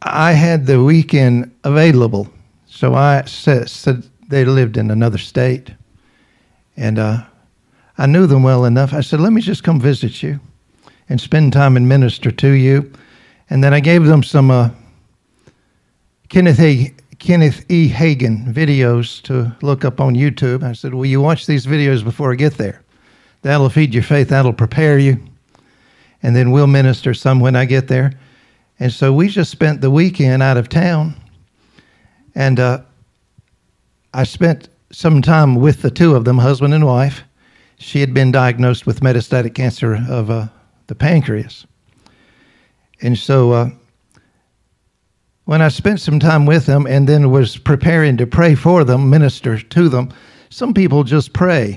I had the weekend available, so I said they lived in another state, and I knew them well enough. I said, let me just come visit you and spend time and minister to you. And then I gave them some Kenneth E. Hagin videos to look up on YouTube. I said, will you watch these videos before I get there? That'll feed your faith. That'll prepare you. And then we'll minister some when I get there. And so we just spent the weekend out of town. And I spent some time with the two of them, husband and wife. She had been diagnosed with metastatic cancer of the pancreas. And so when I spent some time with them and then was preparing to pray for them, minister to them, some people just pray.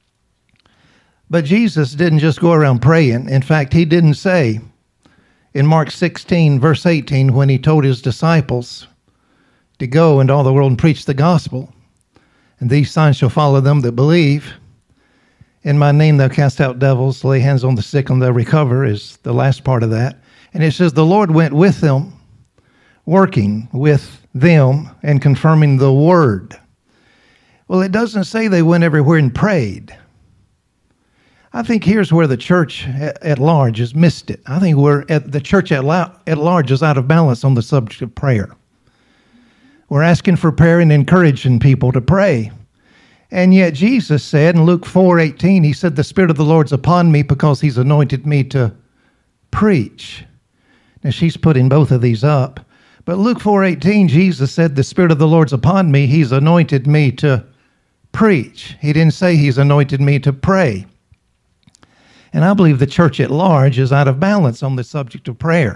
But Jesus didn't just go around praying. In fact, he didn't say in Mark 16, verse 18, when he told his disciples to go into all the world and preach the gospel, and these signs shall follow them that believe. In my name they'll cast out devils, lay hands on the sick and they'll recover, is the last part of that. And it says the Lord went with them, working with them and confirming the word. Well, it doesn't say they went everywhere and prayed. I think here's where the church at large has missed it. I think the church at large is out of balance on the subject of prayer. We're asking for prayer and encouraging people to pray. And yet Jesus said in Luke 4:18, he said, the Spirit of the Lord's upon me because he's anointed me to preach. Now she's putting both of these up. But Luke 4:18, Jesus said, the Spirit of the Lord's upon me. He's anointed me to preach. He didn't say he's anointed me to pray. And I believe the church at large is out of balance on the subject of prayer.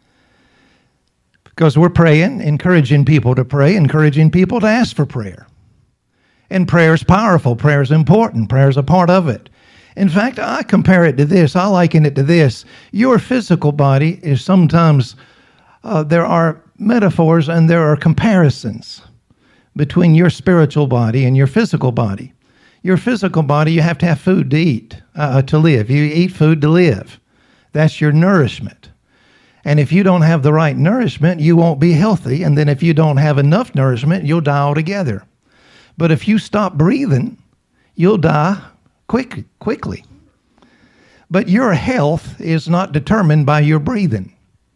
Because we're praying, encouraging people to pray, encouraging people to ask for prayer. And prayer is powerful. Prayer is important. Prayer is a part of it. In fact, I compare it to this. I liken it to this. Your physical body is sometimes, there are metaphors and there are comparisons between your spiritual body and your physical body. Your physical body, you have to have food to eat, to live. You eat food to live. That's your nourishment. And if you don't have the right nourishment, you won't be healthy. And then if you don't have enough nourishment, you'll die altogether. But if you stop breathing, you'll die quickly. But your health is not determined by your breathing.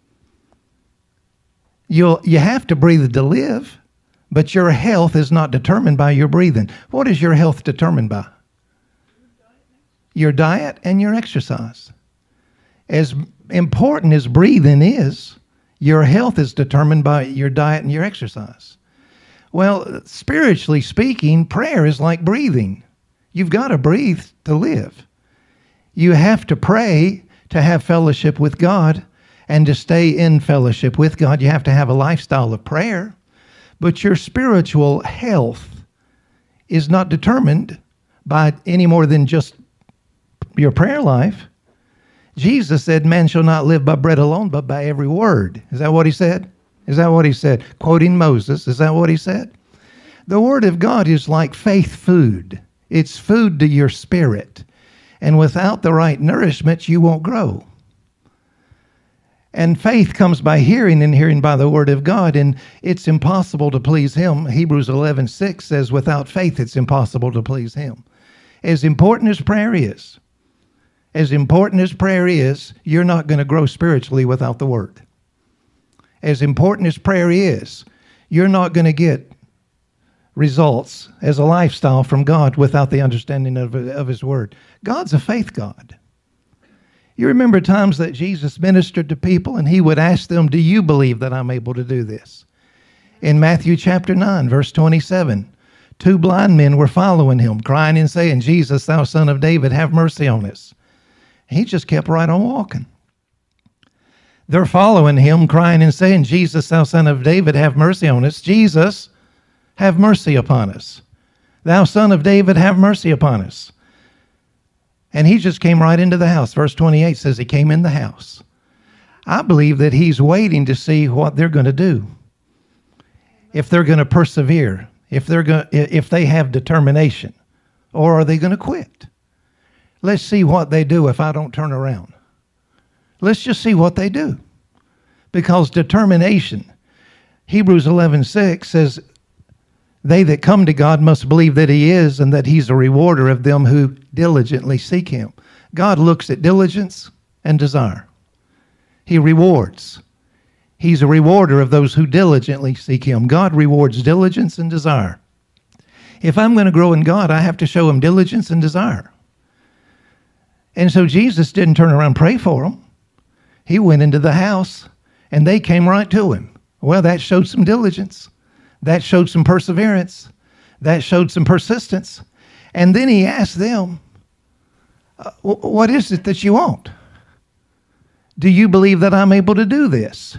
You have to breathe to live. But your health is not determined by your breathing. What is your health determined by? Your diet and your exercise. As important as breathing is, your health is determined by your diet and your exercise. Well, spiritually speaking, prayer is like breathing. You've got to breathe to live. You have to pray to have fellowship with God, and to stay in fellowship with God, you have to have a lifestyle of prayer. But your spiritual health is not determined by any more than just your prayer life. Jesus said, man shall not live by bread alone, but by every word. Is that what he said? Is that what he said? Quoting Moses, is that what he said? The word of God is like faith food. It's food to your spirit. And without the right nourishment, you won't grow. And faith comes by hearing, and hearing by the word of God, and it's impossible to please him. Hebrews 11:6 says, without faith, it's impossible to please him. As important as prayer is, you're not going to grow spiritually without the word. As important as prayer is, you're not going to get results as a lifestyle from God without the understanding of his word. God's a faith God. You remember times that Jesus ministered to people and he would ask them, do you believe that I'm able to do this? In Matthew chapter 9, verse 27, 2 blind men were following him, crying and saying, Jesus, thou son of David, have mercy on us. He just kept right on walking. They're following him, crying and saying, Jesus, thou son of David, have mercy on us. Jesus, have mercy upon us. Thou son of David, have mercy upon us. And he just came right into the house. Verse 28 says he came in the house. I believe that he's waiting to see what they're going to do. If they're going to persevere, if they have determination, or are they going to quit? Let's see what they do if I don't turn around. Let's just see what they do. Because determination Hebrews 11:6 says, they that come to God must believe that he is and that he's a rewarder of them who diligently seek him. God looks at diligence and desire. He rewards. He's a rewarder of those who diligently seek him. God rewards diligence and desire. If I'm going to grow in God, I have to show him diligence and desire. And so Jesus didn't turn around and pray for them. He went into the house and they came right to him. Well, that showed some diligence. That showed some perseverance. That showed some persistence. And then he asked them, what is it that you want? Do you believe that I'm able to do this?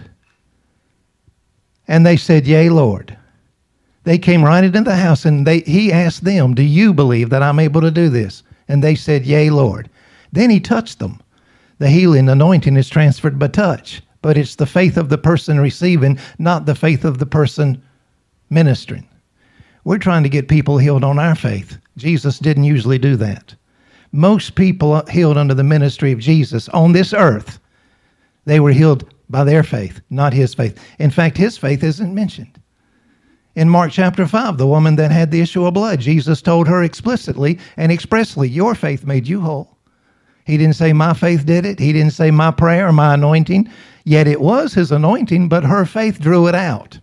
And they said, yea, Lord. They came right into the house and he asked them, do you believe that I'm able to do this? And they said, yea, Lord. Then he touched them. The healing anointing is transferred by touch, but it's the faith of the person receiving, not the faith of the person ministering. We're trying to get people healed on our faith. Jesus didn't usually do that. Most people healed under the ministry of Jesus on this earth, they were healed by their faith, not his faith. In fact, his faith isn't mentioned. In Mark chapter 5, the woman that had the issue of blood, Jesus told her explicitly and expressly, your faith made you whole. He didn't say my faith did it. He didn't say my prayer or my anointing. Yet it was his anointing, but her faith drew it out.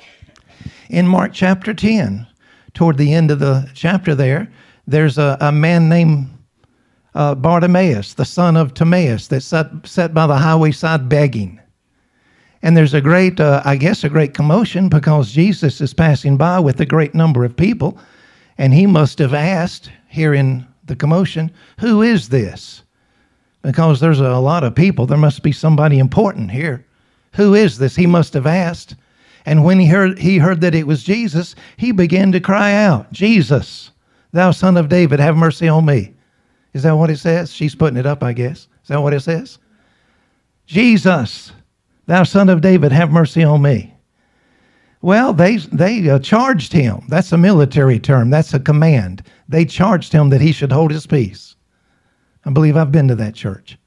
In Mark chapter 10, toward the end of the chapter there's a man named Bartimaeus, the son of Timaeus, that sat by the highway side begging. And there's a great commotion because Jesus is passing by with a great number of people. And he must have asked, here in the commotion, who is this? Because there's a lot of people. There must be somebody important here. Who is this? He must have asked. And when he heard that it was Jesus, he began to cry out, Jesus, thou son of David, have mercy on me. Is that what it says? She's putting it up, I guess. Is that what it says? Jesus, thou son of David, have mercy on me. Well, they charged him. That's a military term. That's a command. They charged him that he should hold his peace. I believe I've been to that church.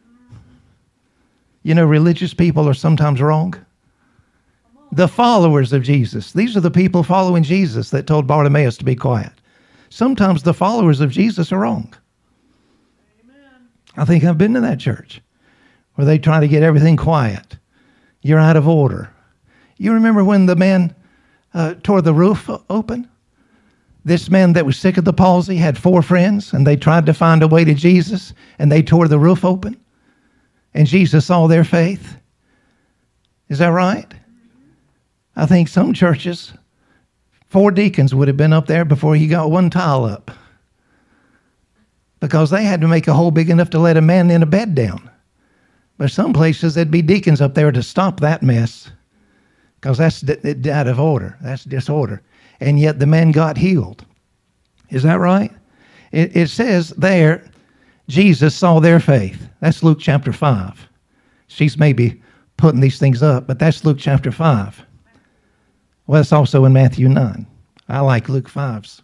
You know, religious people are sometimes wrong. The followers of Jesus. These are the people following Jesus that told Bartimaeus to be quiet. Sometimes the followers of Jesus are wrong. Amen. I think I've been to that church where they try to get everything quiet. You're out of order. You remember when the man tore the roof open? This man that was sick of the palsy had 4 friends, and they tried to find a way to Jesus, and they tore the roof open. And Jesus saw their faith. Is that right? I think some churches, 4 deacons would have been up there before he got one tile up. Because they had to make a hole big enough to let a man in a bed down. But some places there'd be deacons up there to stop that mess. Because that's out of order. That's disorder. And yet the man got healed. Is that right? It says there, Jesus saw their faith. That's Luke chapter 5. She's maybe putting these things up, but that's Luke chapter 5. Well, it's also in Matthew 9. I like Luke 5's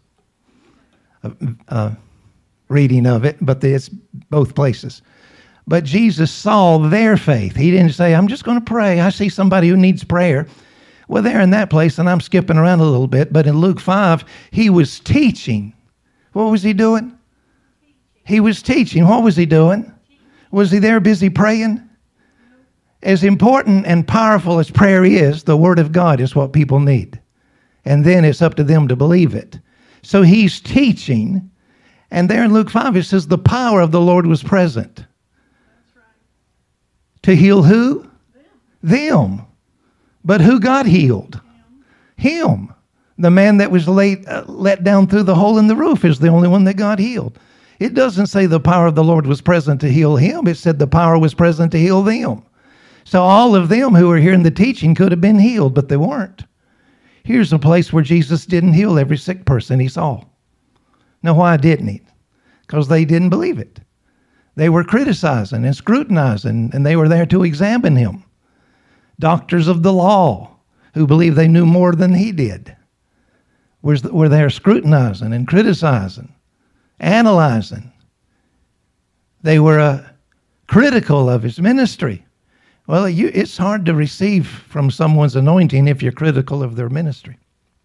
reading of it, but it's both places. But Jesus saw their faith. He didn't say, I'm just going to pray. I see somebody who needs prayer. Well, they're in that place, and I'm skipping around a little bit, but in Luke 5, he was teaching. What was he doing? He was teaching. What was he doing? Was he there busy praying? As important and powerful as prayer is, the Word of God is what people need. And then it's up to them to believe it. So he's teaching, and there in Luke 5 it says the power of the Lord was present. That's right. To heal who? Them. But who got healed? Him. The man that was let down through the hole in the roof is the only one that got healed. It doesn't say the power of the Lord was present to heal him. It said the power was present to heal them. So all of them who were hearing the teaching could have been healed, but they weren't. Here's a place where Jesus didn't heal every sick person he saw. Now, why didn't he? Because they didn't believe it. They were criticizing and scrutinizing, and they were there to examine him. Doctors of the law who believed they knew more than he did were there scrutinizing and criticizing, analyzing. They were critical of his ministry. Well, it's hard to receive from someone's anointing if you're critical of their ministry.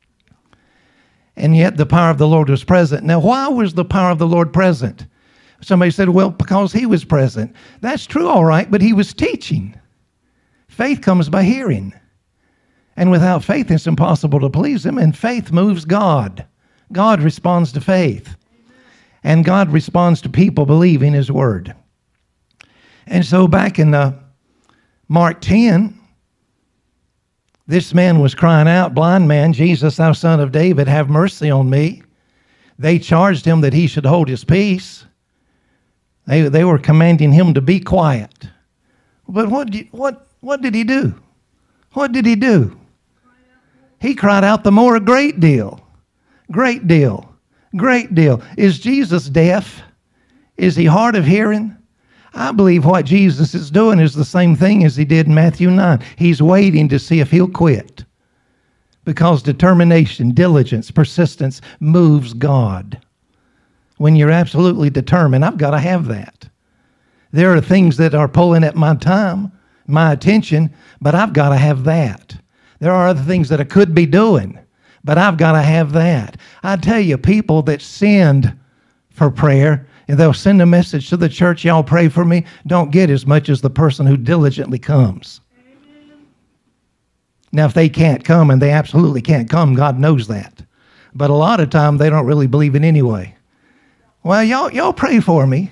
And yet the power of the Lord was present. Now, why was the power of the Lord present? Somebody said, well, because he was present. That's true, all right, but he was teaching. Faith comes by hearing. And without faith, it's impossible to please him. And faith moves God. God responds to faith. And God responds to people believing his word. And so back in Mark 10, this man was crying out, blind man, Jesus, thou son of David, have mercy on me. They charged him that he should hold his peace. They were commanding him to be quiet. But what did he do? What did he do? He cried out the more a great deal. Great deal. Great deal. Is Jesus deaf? Is he hard of hearing? I believe what Jesus is doing is the same thing as he did in Matthew 9. He's waiting to see if he'll quit. Because determination, diligence, persistence moves God. When you're absolutely determined, I've got to have that. There are things that are pulling at my time, my attention, but I've got to have that. There are other things that I could be doing, but I've got to have that. I tell you, people that send for prayer, and they'll send a message to the church, y'all pray for me, don't get as much as the person who diligently comes. Amen. Now, if they can't come, and they absolutely can't come, God knows that. But a lot of time, they don't really believe it anyway. Well, y'all pray for me.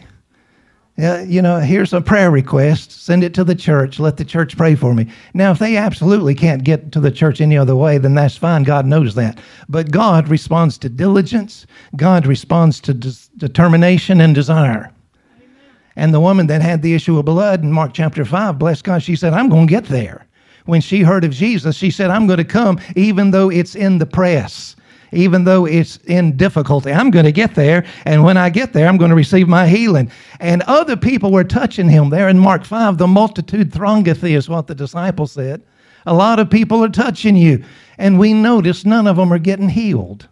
Here's a prayer request. Send it to the church. Let the church pray for me. Now, if they absolutely can't get to the church any other way, then that's fine. God knows that. But God responds to diligence. God responds to determination and desire. Amen. And the woman that had the issue of blood in Mark chapter 5, bless God, she said, I'm going to get there. When she heard of Jesus, she said, I'm going to come even though it's in the press. Even though it's in difficulty, I'm going to get there. And when I get there, I'm going to receive my healing. And other people were touching him there in Mark 5. The multitude throngeth thee is what the disciples said. A lot of people are touching you. And we notice none of them are getting healed.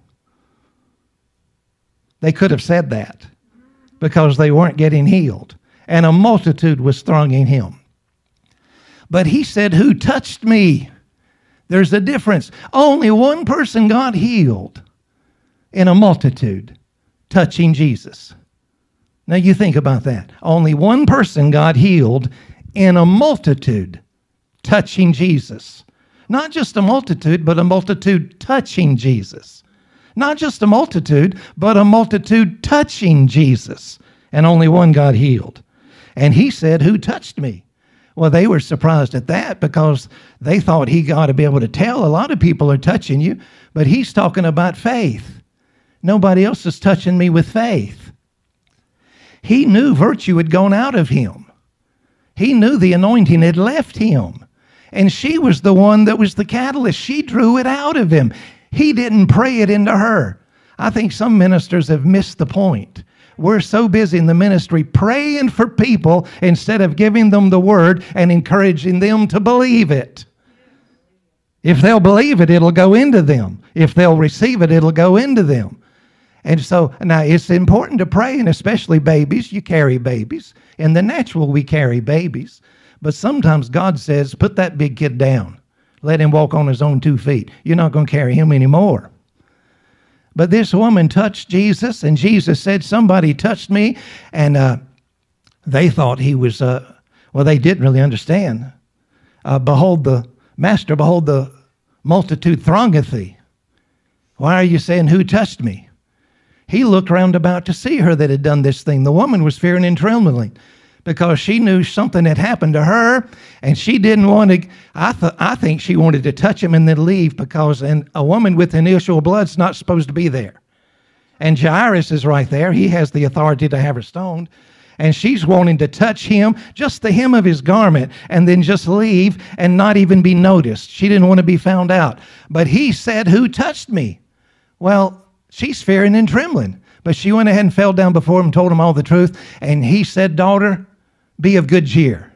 They could have said that because they weren't getting healed. And a multitude was thronging him. But he said, who touched me? There's a difference. Only one person got healed in a multitude touching Jesus. Now you think about that. Only one person got healed in a multitude touching Jesus. Not just a multitude, but a multitude touching Jesus. Not just a multitude, but a multitude touching Jesus. And only one got healed. And he said, who touched me? Well, they were surprised at that because they thought he got to be able to tell. A lot of people are touching you, but he's talking about faith. Nobody else is touching me with faith. He knew virtue had gone out of him. He knew the anointing had left him. And she was the one that was the catalyst. She drew it out of him. He didn't pray it into her. I think some ministers have missed the point. We're so busy in the ministry praying for people instead of giving them the word and encouraging them to believe it. If they'll believe it, it'll go into them. If they'll receive it, it'll go into them. And so now it's important to pray, and especially babies. You carry babies. In the natural, we carry babies. But sometimes God says, put that big kid down. Let him walk on his own 2 feet. You're not going to carry him anymore. But this woman touched Jesus, and Jesus said, somebody touched me. And they thought he was, they didn't really understand. Behold the multitude throngeth thee. Why are you saying, who touched me? He looked round about to see her that had done this thing. The woman was fearing and trembling because she knew something had happened to her, and she didn't want to. I think she wanted to touch him and then leave because a woman with an issue of blood's not supposed to be there. And Jairus is right there. He has the authority to have her stoned. And she's wanting to touch him, just the hem of his garment, and then just leave and not even be noticed. She didn't want to be found out. But he said, who touched me? Well, she's fearing and trembling. But she went ahead and fell down before him and told him all the truth. And he said, daughter, be of good cheer.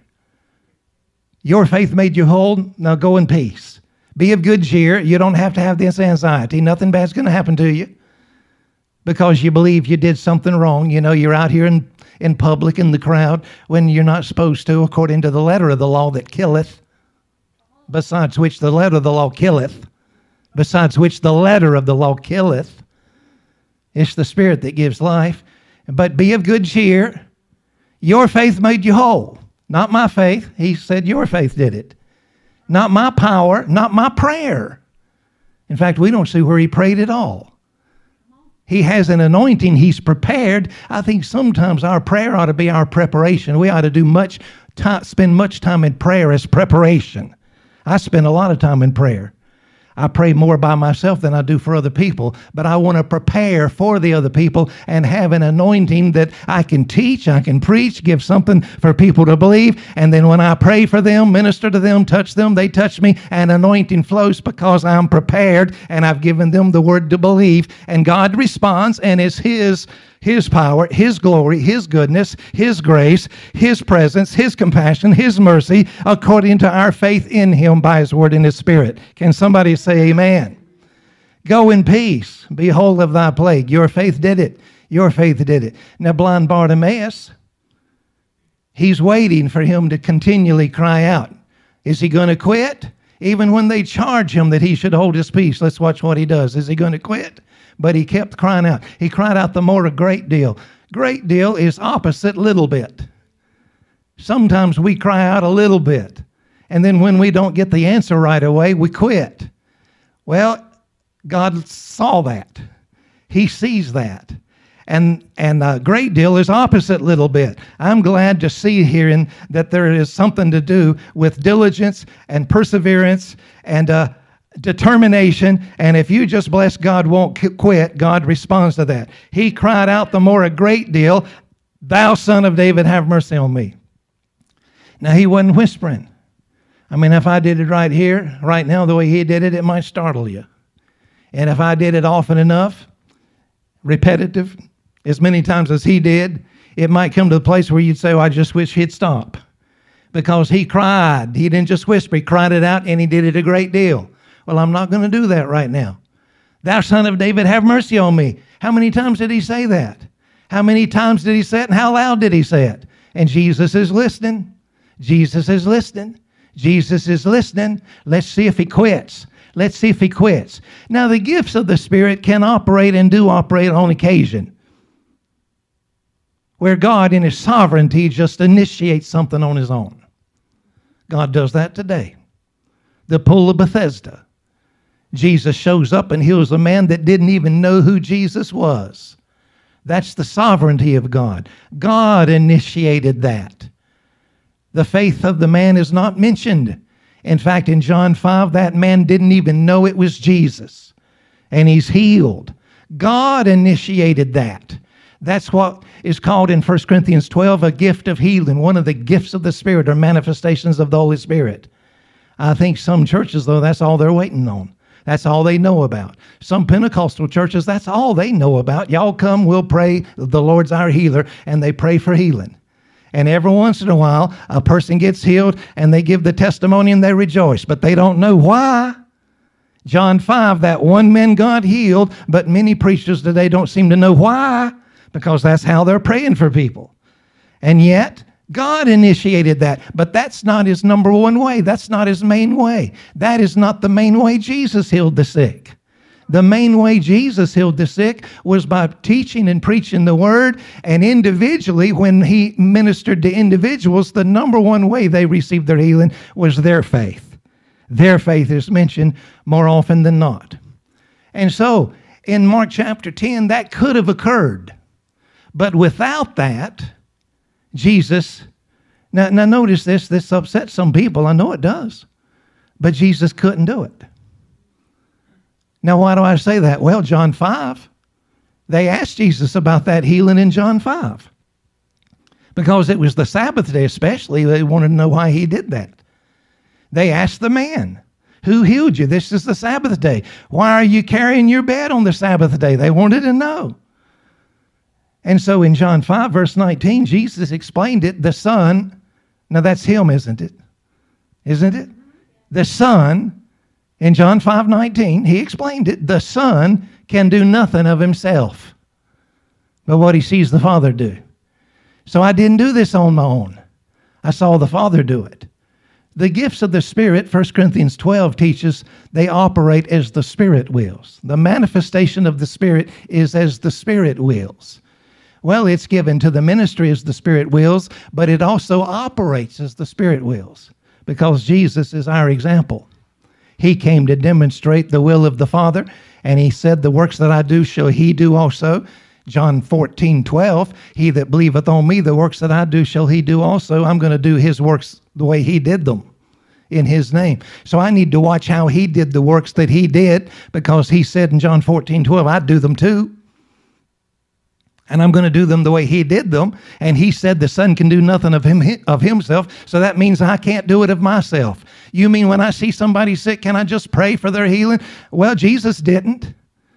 Your faith made you whole. Now go in peace. Be of good cheer. You don't have to have this anxiety. Nothing bad's going to happen to you because you believe you did something wrong. You know, you're out here in in public in the crowd when you're not supposed to, according to the letter of the law that killeth, besides which the letter of the law killeth, besides which the letter of the law killeth. It's the Spirit that gives life. But be of good cheer. Your faith made you whole. Not my faith. He said your faith did it. Not my power, not my prayer. In fact, we don't see where he prayed at all. He has an anointing. He's prepared. I think sometimes our prayer ought to be our preparation. We ought to spend much time in prayer as preparation. I spend a lot of time in prayer. I pray more by myself than I do for other people, but I want to prepare for the other people and have an anointing that I can teach, I can preach, give something for people to believe, and then when I pray for them, minister to them, touch them, they touch me, and anointing flows because I'm prepared and I've given them the word to believe, and God responds, and it's His power, His glory, His goodness, His grace, His presence, His compassion, His mercy, according to our faith in Him by His word and His Spirit. Can somebody say amen? Go in peace. Be whole of thy plague. Your faith did it. Your faith did it. Now, blind Bartimaeus, he's waiting for him to continually cry out. Is he going to quit? Even when they charge him that he should hold his peace, let's watch what he does. Is he going to quit? But he kept crying out. He cried out the more a great deal. Great deal is opposite little bit. Sometimes we cry out a little bit, and then when we don't get the answer right away, we quit. Well, God saw that. He sees that. And a great deal is opposite little bit. I'm glad to see here that there is something to do with diligence and perseverance and determination, and if you just bless God, won't quit, God responds to that. He cried out the more a great deal, thou son of David, have mercy on me. Now, he wasn't whispering. I mean, if I did it right here, right now, the way he did it, it might startle you. And if I did it often enough, repetitive, as many times as he did, it might come to the place where you'd say, oh, I just wish he'd stop. Because he cried. He didn't just whisper. He cried it out, and he did it a great deal. Well, I'm not going to do that right now. Thou son of David, have mercy on me. How many times did he say that? How many times did he say it, and how loud did he say it? And Jesus is listening. Jesus is listening. Jesus is listening. Let's see if he quits. Let's see if he quits. Now, the gifts of the Spirit can operate and do operate on occasion, where God in His sovereignty just initiates something on His own. God does that today. The pool of Bethesda. Jesus shows up and heals a man that didn't even know who Jesus was. That's the sovereignty of God. God initiated that. The faith of the man is not mentioned. In fact, in John 5, that man didn't even know it was Jesus. And he's healed. God initiated that. That's what is called in 1 Corinthians 12 a gift of healing. One of the gifts of the Spirit or manifestations of the Holy Spirit. I think some churches, though, that's all they're waiting on. That's all they know about. Some Pentecostal churches, that's all they know about. Y'all come, we'll pray, the Lord's our healer, and they pray for healing. And every once in a while, a person gets healed, and they give the testimony, and they rejoice, but they don't know why. John 5, that one man got healed, but many preachers today don't seem to know why, because that's how they're praying for people. And yet, God initiated that, but that's not His number one way. That's not His main way. That is not the main way Jesus healed the sick. The main way Jesus healed the sick was by teaching and preaching the Word, and individually, when He ministered to individuals, the number one way they received their healing was their faith. Their faith is mentioned more often than not. And so, in Mark chapter 10, that could have occurred. But without that, Jesus, now notice this upsets some people. I know it does. But Jesus couldn't do it. Now, why do I say that? Well, John 5, they asked Jesus about that healing in John 5. Because it was the Sabbath day especially, they wanted to know why He did that. They asked the man, who healed you? This is the Sabbath day. Why are you carrying your bed on the Sabbath day? They wanted to know. And so in John 5, verse 19, Jesus explained it. The Son, now that's Him, isn't it? Isn't it? The Son, in John 5:19, He explained it. The Son can do nothing of Himself, but what He sees the Father do. So I didn't do this on my own. I saw the Father do it. The gifts of the Spirit, 1 Corinthians 12 teaches, they operate as the Spirit wills. The manifestation of the Spirit is as the Spirit wills. Well, it's given to the ministry as the Spirit wills, but it also operates as the Spirit wills because Jesus is our example. He came to demonstrate the will of the Father, and he said, the works that I do shall he do also. John 14:12, he that believeth on me, the works that I do shall he do also. I'm going to do his works the way he did them in his name. So I need to watch how he did the works that he did, because he said in John 14:12, I'd do them too. And I'm going to do them the way he did them. And he said the Son can do nothing of himself. So that means I can't do it of myself. You mean when I see somebody sick, can I just pray for their healing? Well, Jesus didn't.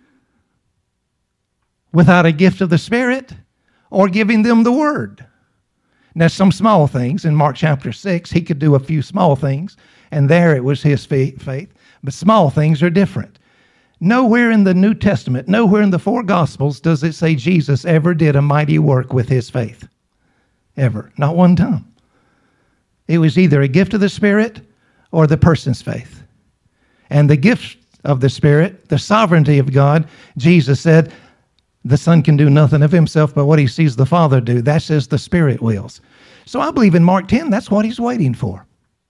Without a gift of the Spirit or giving them the word. Now, some small things in Mark chapter 6, he could do a few small things, and there it was his faith. But small things are different. Nowhere in the New Testament, nowhere in the four Gospels does it say Jesus ever did a mighty work with his faith. Ever. Not one time. It was either a gift of the Spirit or the person's faith. And the gift of the Spirit, the sovereignty of God, Jesus said, the Son can do nothing of himself but what he sees the Father do. That's as the Spirit wills. So I believe in Mark 10, that's what he's waiting for.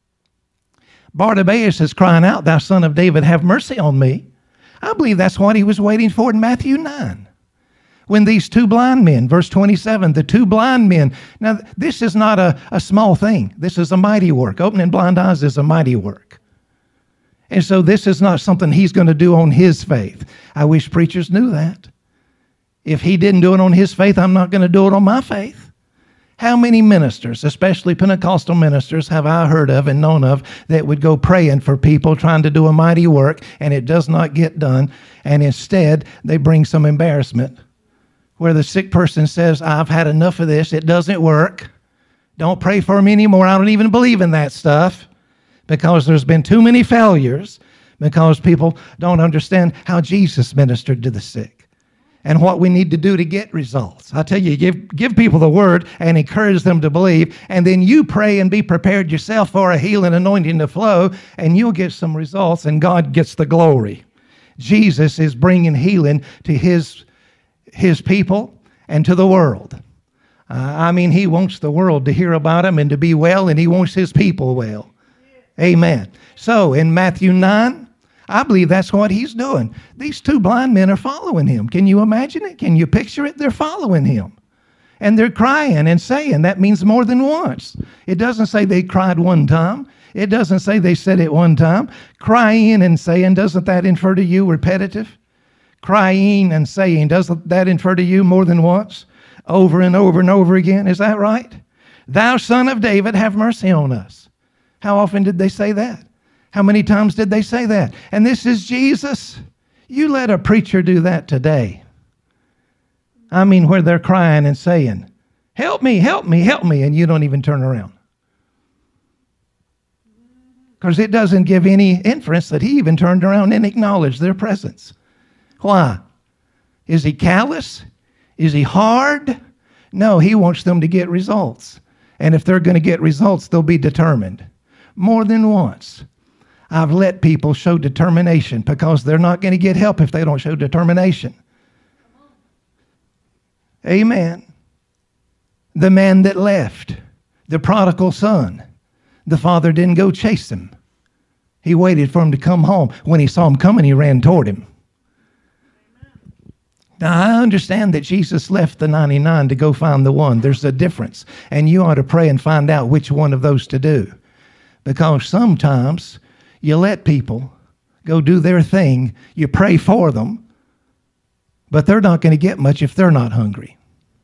Bartimaeus is crying out, thou Son of David, have mercy on me. I believe that's what he was waiting for in Matthew 9. When these two blind men, verse 27, the two blind men. Now, this is not a small thing. This is a mighty work. Opening blind eyes is a mighty work. And so this is not something he's going to do on his faith. I wish preachers knew that. If he didn't do it on his faith, I'm not going to do it on my faith. How many ministers, especially Pentecostal ministers, have I heard of and known of that would go praying for people trying to do a mighty work and it does not get done, and instead they bring some embarrassment where the sick person says, I've had enough of this, it doesn't work. Don't pray for me anymore. I don't even believe in that stuff because there's been too many failures because people don't understand how Jesus ministered to the sick. And what we need to do to get results. I tell you, give people the word and encourage them to believe, and then you pray and be prepared yourself for a healing anointing to flow, and you'll get some results, and God gets the glory. Jesus is bringing healing to his people and to the world. He wants the world to hear about him and to be well, and he wants his people well. Amen. So in Matthew 9, I believe that's what he's doing. These two blind men are following him. Can you imagine it? Can you picture it? They're following him. And they're crying and saying. That means more than once. It doesn't say they cried one time. It doesn't say they said it one time. Crying and saying, doesn't that infer to you repetitive? Crying and saying, doesn't that infer to you more than once? Over and over and over again. Is that right? Thou Son of David, have mercy on us. How often did they say that? How many times did they say that? And this is Jesus. You let a preacher do that today. Where they're crying and saying, help me, help me, help me, and you don't even turn around. Because it doesn't give any inference that he even turned around and acknowledged their presence. Why? Is he callous? Is he hard? No, he wants them to get results. And if they're going to get results, they'll be determined. More than once, I've let people show determination because they're not going to get help if they don't show determination. Amen. The man that left, the prodigal son, the father didn't go chase him. He waited for him to come home. When he saw him coming, he ran toward him. Now, I understand that Jesus left the 99 to go find the one. There's a difference. And you ought to pray and find out which one of those to do. Because sometimes you let people go do their thing. You pray for them. But they're not going to get much if they're not hungry.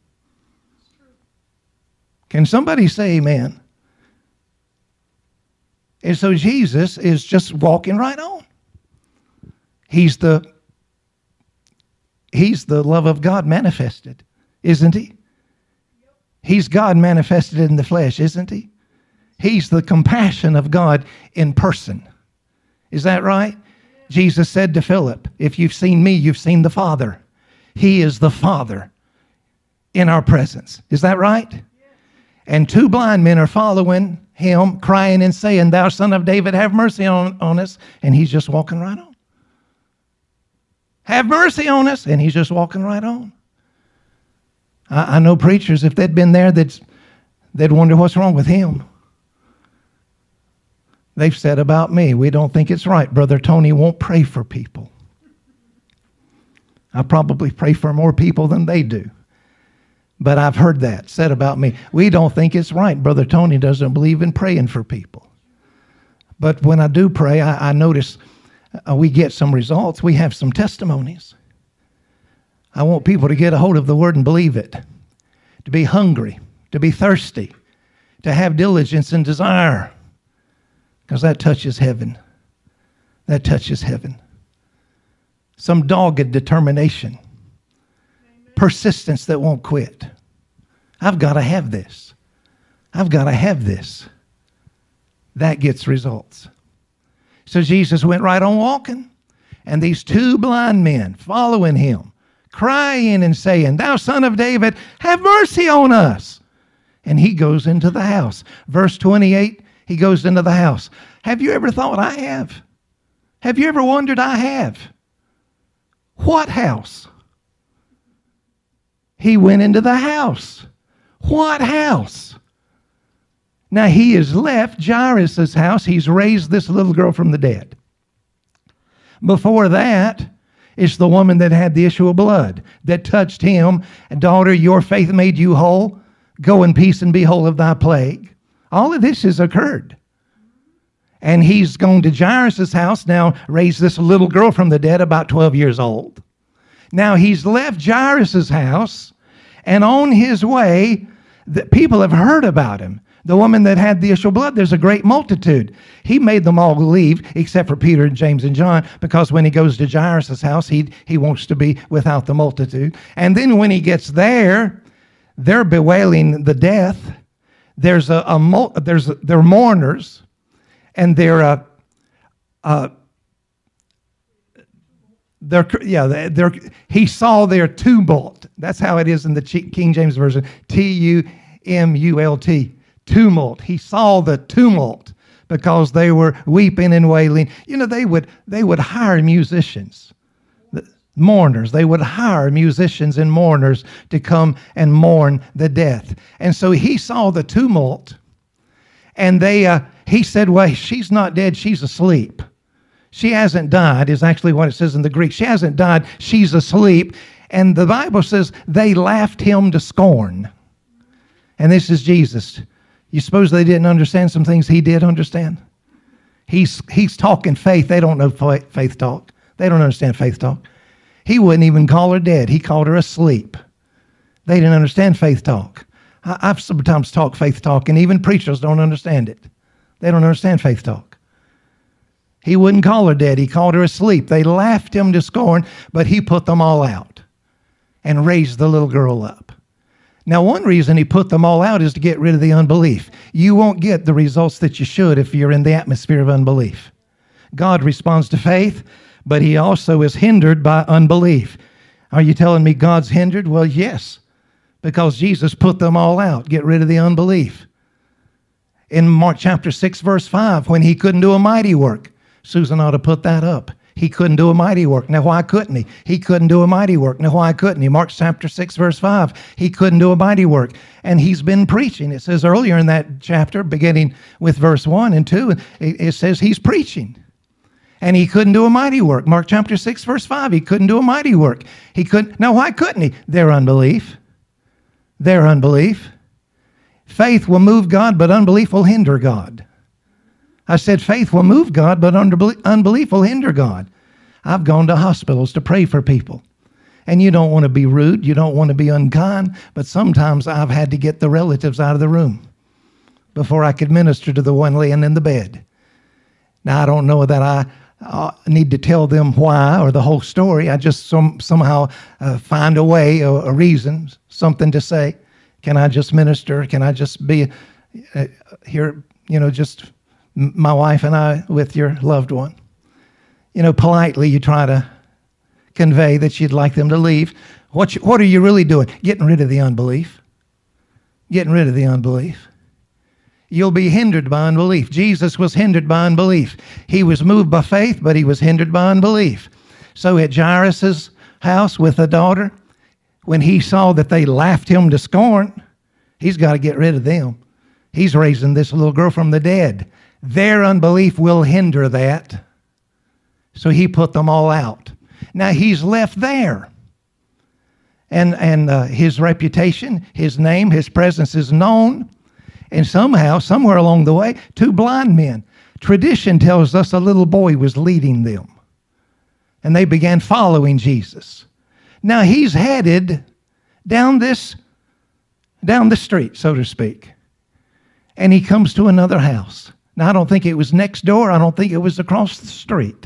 Can somebody say amen? And so Jesus is just walking right on. He's the love of God manifested, isn't he? He's God manifested in the flesh, isn't he? He's the compassion of God in person. Is that right? Jesus said to Philip, if you've seen me, you've seen the Father. He is the Father in our presence. Is that right? And 2 blind men are following him, crying and saying, "Thou son of David, have mercy on us." And he's just walking right on. "Have mercy on us." And he's just walking right on. I know preachers, if they'd been there, they'd wonder what's wrong with him. They've said about me, "We don't think it's right. Brother Tony won't pray for people." I probably pray for more people than they do. But I've heard that said about me. "We don't think it's right. Brother Tony doesn't believe in praying for people." But when I do pray, I notice we get some results. We have some testimonies. I want people to get a hold of the Word and believe it. To be hungry, to be thirsty, to have diligence and desire. Because that touches heaven. That touches heaven. Some dogged determination. Persistence that won't quit. I've got to have this. I've got to have this. That gets results. So Jesus went right on walking. And these 2 blind men following him, crying and saying, "Thou son of David, have mercy on us." And he goes into the house. Verse 28, he goes into the house. Have you ever thought I have? Have you ever wondered I have? What house? He went into the house. What house? Now he has left Jairus' house. He's raised this little girl from the dead. Before that, it's the woman that had the issue of blood that touched him. "Daughter, your faith made you whole. Go in peace and be whole of thy plague." All of this has occurred. And he's gone to Jairus' house now, raised this little girl from the dead, about 12 years old. Now he's left Jairus' house, and on his way, the people have heard about him. The woman that had the issue of blood, there's a great multitude. He made them all leave, except for Peter and James and John, because when he goes to Jairus' house, he wants to be without the multitude. And then when he gets there, they're bewailing the death. They're mourners, and he saw their tumult. That's how it is in the King James Version. T-U-M-U-L-T. Tumult. He saw the tumult because they were weeping and wailing. You know, they would hire musicians, mourners. They would hire musicians and mourners to come and mourn the death. And so he saw the tumult, and he said, "Well, she's not dead. She's asleep. She hasn't died," is actually what it says in the Greek. She hasn't died. She's asleep. And the Bible says they laughed him to scorn. And this is Jesus. You suppose they didn't understand some things he did understand? He's talking faith. They don't know faith talk. They don't understand faith talk. He wouldn't even call her dead. He called her asleep. They didn't understand faith talk. I've sometimes talked faith talk, and even preachers don't understand it. They don't understand faith talk. He wouldn't call her dead. He called her asleep. They laughed him to scorn, but he put them all out and raised the little girl up. Now, one reason he put them all out is to get rid of the unbelief. You won't get the results that you should if you're in the atmosphere of unbelief. God responds to faith, but he also is hindered by unbelief. Are you telling me God's hindered? Well, yes, because Jesus put them all out. Get rid of the unbelief. In Mark chapter 6, verse 5, when he couldn't do a mighty work, Susan ought to put that up. He couldn't do a mighty work. Now, why couldn't he? He couldn't do a mighty work. Now, why couldn't he? Mark chapter 6, verse 5. He couldn't do a mighty work. And he's been preaching. It says earlier in that chapter, beginning with verse 1 and 2, it says he's preaching. And he couldn't do a mighty work. Mark chapter 6, verse 5. He couldn't do a mighty work. He couldn't. Now, why couldn't he? Their unbelief. Their unbelief. Faith will move God, but unbelief will hinder God. I said faith will move God, but unbelief will hinder God. I've gone to hospitals to pray for people. And you don't want to be rude. You don't want to be unkind. But sometimes I've had to get the relatives out of the room before I could minister to the one laying in the bed. Now, I don't know that I need to tell them why or the whole story. I just somehow find a way, a reason, something to say. Can I just minister? Can I just be here, just my wife and I with your loved one? Politely you try to convey that you'd like them to leave. What are you really doing? Getting rid of the unbelief. getting rid of the unbelief. You'll be hindered by unbelief. Jesus was hindered by unbelief. He was moved by faith, but he was hindered by unbelief. So at Jairus' house with the daughter, when he saw that they laughed him to scorn, he's got to get rid of them. He's raising this little girl from the dead. Their unbelief will hinder that. So he put them all out. Now he's left there. And his reputation, his name, his presence is known. And somehow, somewhere along the way, 2 blind men. Tradition tells us a little boy was leading them. And they began following Jesus. Now he's headed down the street, so to speak. And he comes to another house. Now I don't think it was next door. I don't think it was across the street.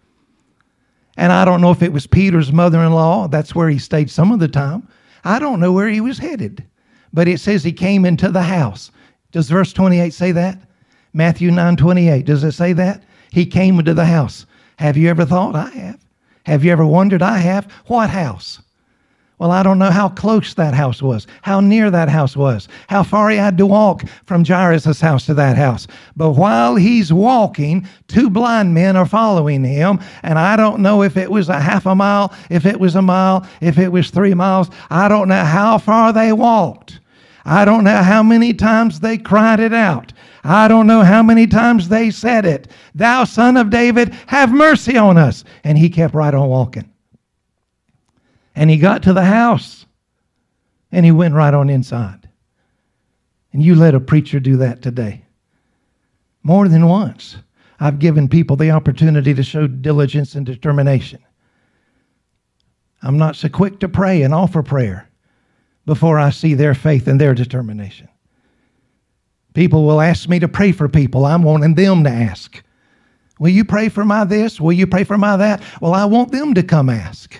And I don't know if it was Peter's mother-in-law. That's where he stayed some of the time. I don't know where he was headed. But it says he came into the house. Does verse 28 say that? Matthew 9:28. Does it say that? He came into the house. Have you ever thought? I have. Have you ever wondered? I have. What house? Well, I don't know how close that house was, how near that house was, how far he had to walk from Jairus' house to that house. But while he's walking, 2 blind men are following him, and I don't know if it was a half a mile, if it was a mile, if it was 3 miles. I don't know how far they walked. I don't know how many times they cried it out. I don't know how many times they said it. Thou Son of David, have mercy on us. And he kept right on walking. And he got to the house. And he went right on inside. And you let a preacher do that today. More than once, I've given people the opportunity to show diligence and determination. I'm not so quick to pray and offer prayer before I see their faith and their determination. People will ask me to pray for people. I'm wanting them to ask. Will you pray for my this? Will you pray for my that? Well, I want them to come ask.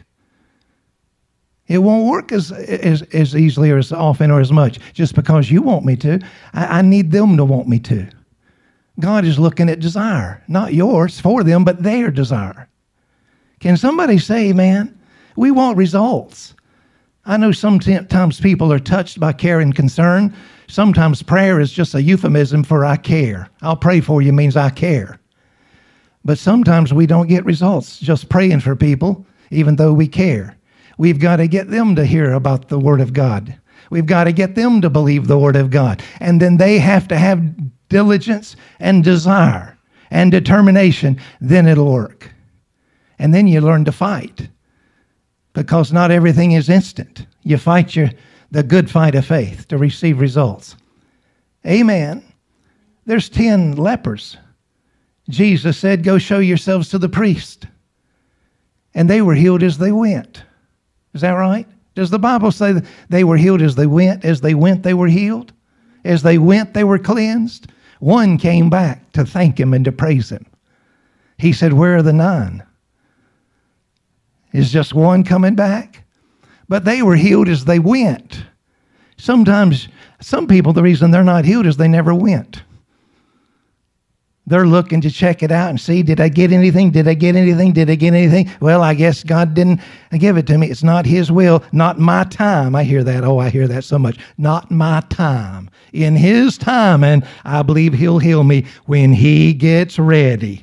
It won't work as easily or as often or as much just because you want me to. I need them to want me to. God is looking at desire, not yours for them, but their desire. Can somebody say, man, we want results? I know sometimes people are touched by care and concern. Sometimes prayer is just a euphemism for I care. I'll pray for you means I care. But sometimes we don't get results just praying for people, even though we care. We've got to get them to hear about the Word of God. We've got to get them to believe the Word of God. And then they have to have diligence and desire and determination. Then it'll work. And then you learn to fight. Because not everything is instant. You fight the good fight of faith to receive results. Amen. There's 10 lepers. Jesus said, go show yourselves to the priest. And they were healed as they went. Is that right? Does the Bible say that they were healed as they went? As they went, they were healed? As they went, they were cleansed? One came back to thank him and to praise him. He said, where are the 9? Is just one coming back? But they were healed as they went. Sometimes, some people, the reason they're not healed is they never went. They're looking to check it out and see, did I get anything? Did I get anything? Did I get anything? Well, I guess God didn't give it to me. It's not His will, not my time. I hear that. Oh, I hear that so much. Not my time. In His time, and I believe He'll heal me when He gets ready.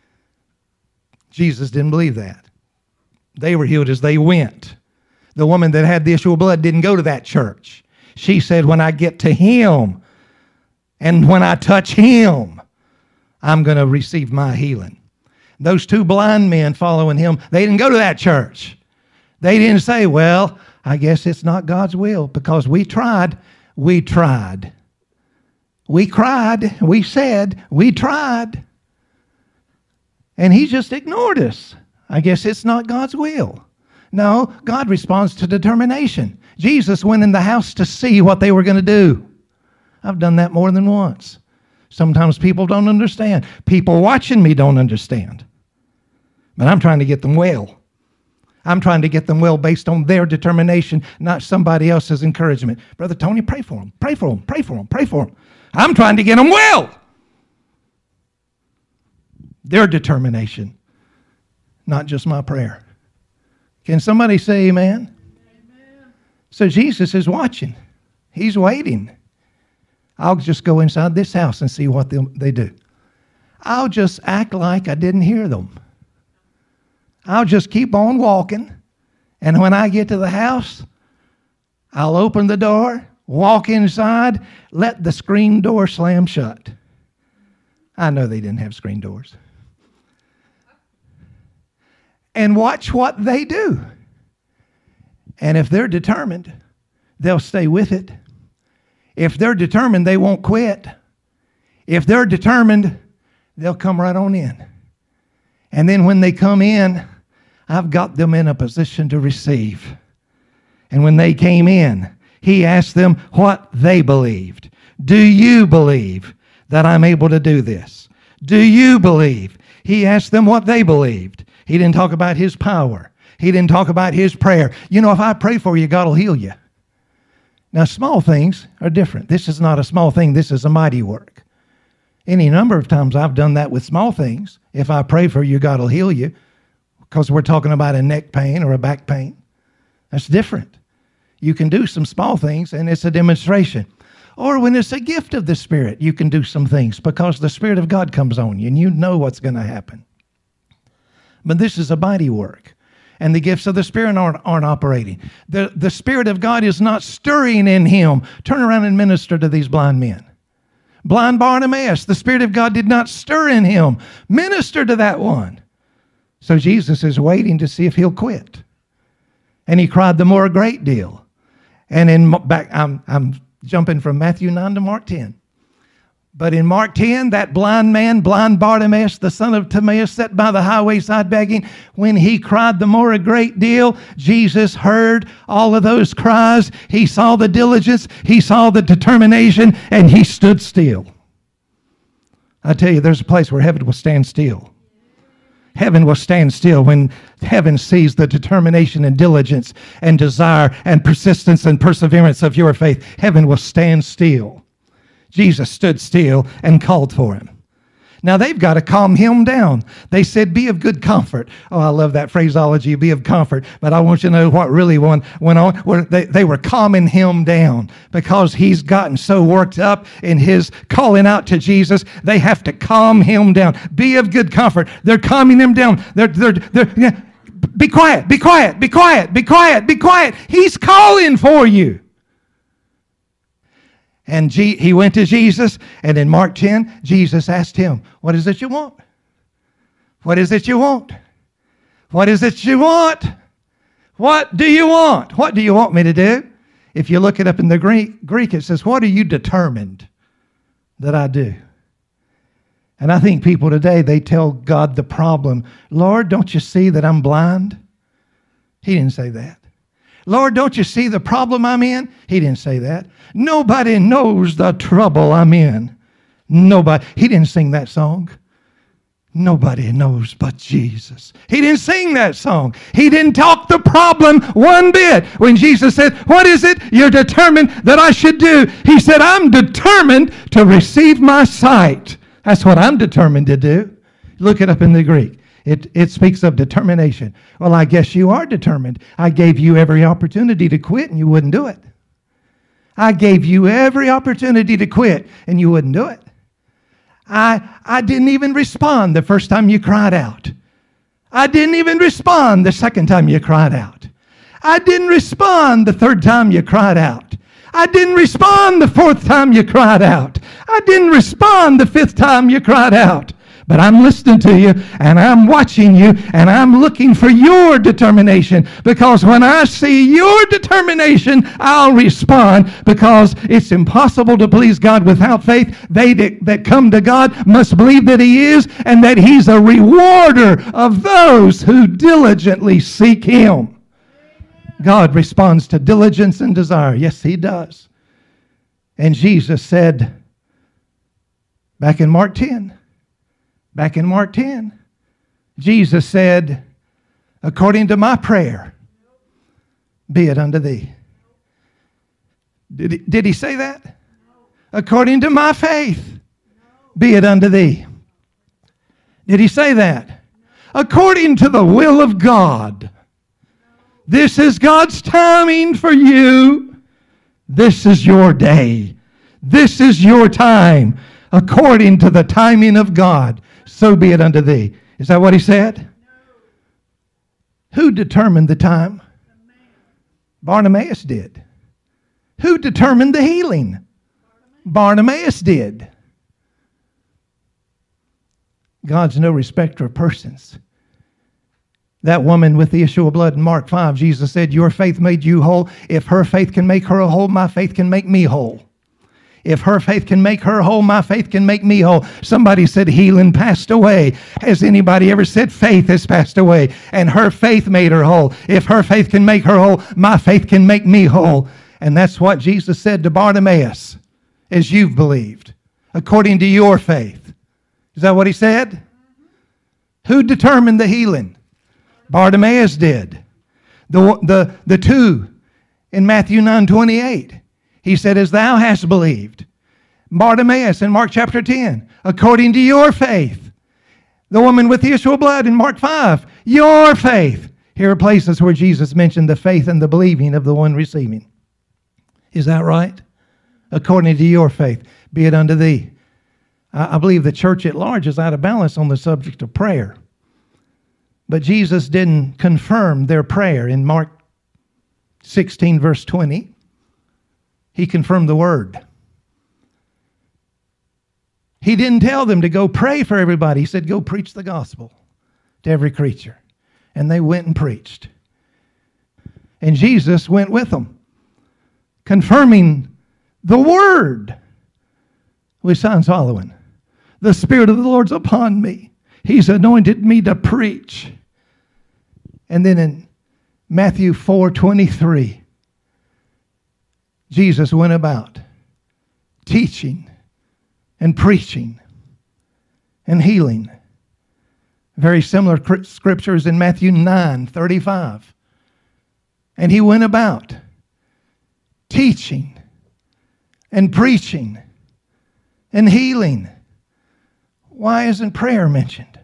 Jesus didn't believe that. They were healed as they went. The woman that had the issue of blood didn't go to that church. She said, when I get to Him and when I touch Him, I'm going to receive my healing. Those 2 blind men following Him, they didn't go to that church. They didn't say, well, I guess it's not God's will because we tried. We tried. We cried. We said, we tried. And He just ignored us. I guess it's not God's will. No, God responds to determination. Jesus went in the house to see what they were going to do. I've done that more than once. Sometimes people don't understand. People watching me don't understand. But I'm trying to get them well. I'm trying to get them well based on their determination, not somebody else's encouragement. Brother Tony, pray for them. Pray for them. Pray for them. Pray for them. I'm trying to get them well. Their determination, not just my prayer. Can somebody say amen? Amen. So Jesus is watching. He's waiting. I'll just go inside this house and see what they do. I'll just act like I didn't hear them. I'll just keep on walking. And when I get to the house, I'll open the door, walk inside, let the screen door slam shut. I know they didn't have screen doors. And watch what they do. And if they're determined, they'll stay with it. If they're determined, they won't quit. If they're determined, they'll come right on in. And then when they come in, I've got them in a position to receive. And when they came in, he asked them what they believed. Do you believe that I'm able to do this? Do you believe? He asked them what they believed. He didn't talk about his power. He didn't talk about his prayer. You know, if I pray for you, God will heal you. Now, small things are different. This is not a small thing. This is a mighty work. Any number of times I've done that with small things. If I pray for you, God will heal you, because we're talking about a neck pain or a back pain. That's different. You can do some small things, and it's a demonstration. Or when it's a gift of the Spirit, you can do some things because the Spirit of God comes on you, and you know what's going to happen. But this is a mighty work. And the gifts of the Spirit aren't operating. The Spirit of God is not stirring in him. Turn around and minister to these blind men. Blind Bartimaeus, the Spirit of God did not stir in him. Minister to that one. So Jesus is waiting to see if he'll quit. And he cried the more a great deal. And I'm jumping from Matthew 9 to Mark 10. But in Mark 10, that blind man, blind Bartimaeus, the son of Timaeus, sat by the highway side begging. When he cried the more a great deal, Jesus heard all of those cries. He saw the diligence, he saw the determination, and he stood still. I tell you, there's a place where heaven will stand still. Heaven will stand still when heaven sees the determination and diligence and desire and persistence and perseverance of your faith. Heaven will stand still. Jesus stood still and called for him. Now they've got to calm him down. They said, be of good comfort. Oh, I love that phraseology, be of comfort. But I want you to know what really went on. They were calming him down because he's gotten so worked up in his calling out to Jesus. They have to calm him down. Be of good comfort. They're calming him down. Be quiet, be quiet, be quiet, be quiet, be quiet. He's calling for you. And he went to Jesus, and in Mark 10, Jesus asked him, what is it you want? What is it you want? What is it you want? What do you want? What do you want me to do? If you look it up in the Greek, it says, what are you determined that I do? And I think people today, they tell God the problem. Lord, don't you see that I'm blind? He didn't say that. Lord, don't you see the problem I'm in? He didn't say that. Nobody knows the trouble I'm in. Nobody. He didn't sing that song. Nobody knows but Jesus. He didn't sing that song. He didn't talk the problem one bit. When Jesus said, what is it you're determined that I should do? He said, I'm determined to receive my sight. That's what I'm determined to do. Look it up in the Greek. It speaks of determination. Well, I guess you are determined. I gave you every opportunity to quit and you wouldn't do it. I gave you every opportunity to quit and you wouldn't do it. I didn't even respond the first time you cried out. I didn't even respond the second time you cried out. I didn't respond the third time you cried out. I didn't respond the fourth time you cried out. I didn't respond the fifth time you cried out. But I'm listening to you, and I'm watching you, and I'm looking for your determination. Because when I see your determination, I'll respond. Because it's impossible to please God without faith. They that come to God must believe that He is, and that He's a rewarder of those who diligently seek Him. God responds to diligence and desire. Yes, He does. And Jesus said, back in Mark 10, Jesus said, according to my prayer, be it unto thee. Did he say that? According to my faith, be it unto thee. Did he say that? According to the will of God. This is God's timing for you. This is your day. This is your time. According to the timing of God, so be it unto thee. Is that what he said? Who determined the time? Bartimaeus did. Who determined the healing? Bartimaeus did. God's no respecter of persons. That woman with the issue of blood in Mark 5, Jesus said, your faith made you whole. If her faith can make her whole, my faith can make me whole. If her faith can make her whole, my faith can make me whole. Somebody said healing passed away. Has anybody ever said faith has passed away? And her faith made her whole. If her faith can make her whole, my faith can make me whole. And that's what Jesus said to Bartimaeus, as you've believed, according to your faith. Is that what he said? Who determined the healing? Bartimaeus did. The two in Matthew 9:28. He said, as thou hast believed. Bartimaeus in Mark chapter 10, according to your faith. The woman with the issue of blood in Mark 5, your faith. Here are places where Jesus mentioned the faith and the believing of the one receiving. Is that right? According to your faith, be it unto thee. I believe the church at large is out of balance on the subject of prayer. But Jesus didn't confirm their prayer in Mark 16, verse 20. He confirmed the word. He didn't tell them to go pray for everybody. He said, go preach the gospel to every creature. And they went and preached. And Jesus went with them, confirming the word with signs following. The Spirit of the Lord's upon me. He's anointed me to preach. And then in Matthew 4:23, Jesus went about teaching and preaching and healing. Very similar scriptures in Matthew 9:35. And he went about teaching and preaching and healing. Why isn't prayer mentioned?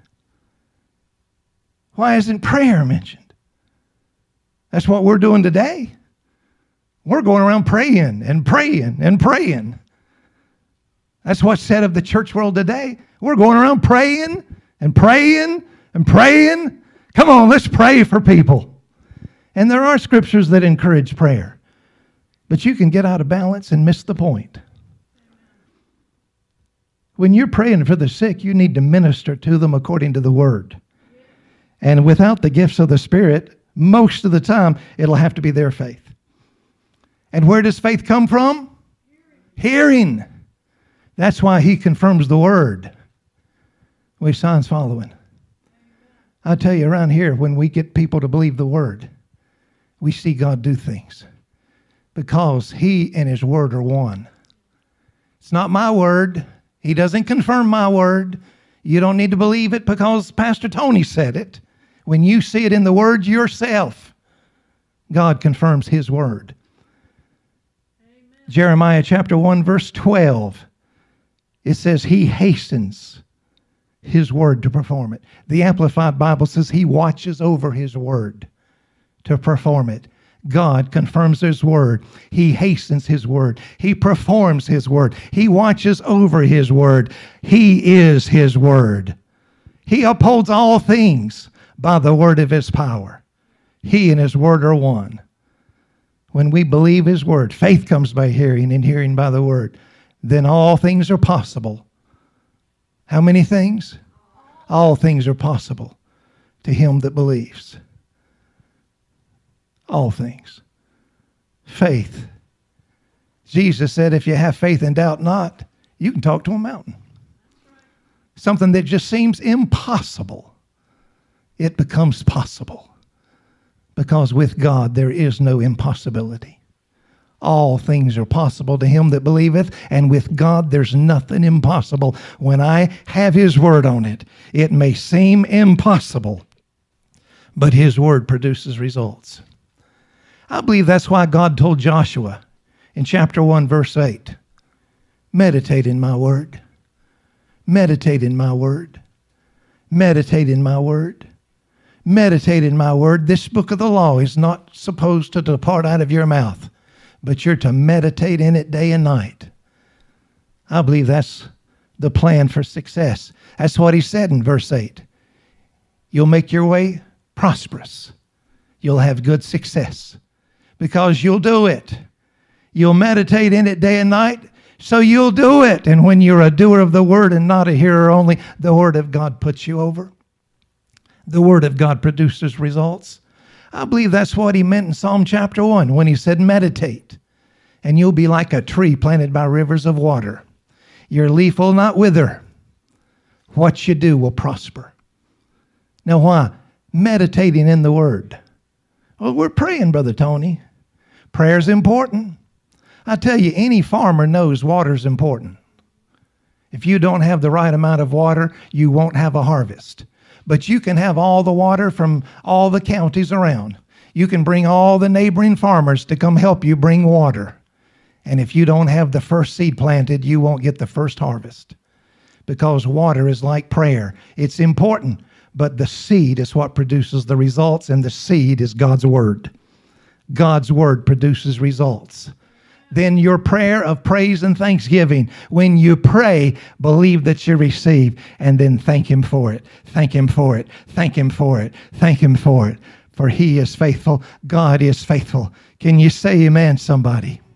Why isn't prayer mentioned? That's what we're doing today. We're going around praying and praying and praying. That's what's said of the church world today. We're going around praying and praying and praying. Come on, let's pray for people. And there are scriptures that encourage prayer. But you can get out of balance and miss the point. When you're praying for the sick, you need to minister to them according to the Word. And without the gifts of the Spirit, most of the time, it'll have to be their faith. And where does faith come from? Hearing. That's why he confirms the Word with signs following. I tell you, around here, when we get people to believe the Word, we see God do things. Because He and His Word are one. It's not my word. He doesn't confirm my word. You don't need to believe it because Pastor Tony said it. When you see it in the Word yourself, God confirms His Word. Amen. Jeremiah chapter 1, verse 12. It says, He hastens His Word to perform it. The Amplified Bible says He watches over His Word to perform it. God confirms His Word. He hastens His Word. He performs His Word. He watches over His Word. He is His Word. He upholds all things by the word of His power. He and His Word are one. When we believe His Word, faith comes by hearing and hearing by the Word. Then all things are possible. How many things? All things are possible to him that believes. All things. Faith. Jesus said, if you have faith and doubt not, you can talk to a mountain. Something that just seems impossible, it becomes possible. Because with God there is no impossibility. All things are possible to him that believeth, and with God there's nothing impossible. When I have His Word on it, it may seem impossible, but His Word produces results. I believe that's why God told Joshua in chapter 1, verse 8, meditate in my word. Meditate in my word. Meditate in my word. Meditate in my word. This book of the law is not supposed to depart out of your mouth, but you're to meditate in it day and night. I believe that's the plan for success. That's what he said in verse 8. You'll make your way prosperous. You'll have good success because you'll do it. You'll meditate in it day and night, so you'll do it. And when you're a doer of the word and not a hearer only, the word of God puts you over. The word of God produces results. I believe that's what he meant in Psalm chapter 1 when he said meditate. And you'll be like a tree planted by rivers of water. Your leaf will not wither. What you do will prosper. Now why? Meditating in the word. Well, we're praying, Brother Tony. Prayer's important. I tell you, any farmer knows water's important. If you don't have the right amount of water, you won't have a harvest. But you can have all the water from all the counties around. You can bring all the neighboring farmers to come help you bring water. And if you don't have the first seed planted, you won't get the first harvest. Because water is like prayer. It's important, but the seed is what produces the results, and the seed is God's word. God's word produces results. Then your prayer of praise and thanksgiving, when you pray, believe that you receive, and then thank him for it. Thank him for it. Thank him for it. Thank him for it. For he is faithful. God is faithful. Can you say amen, somebody?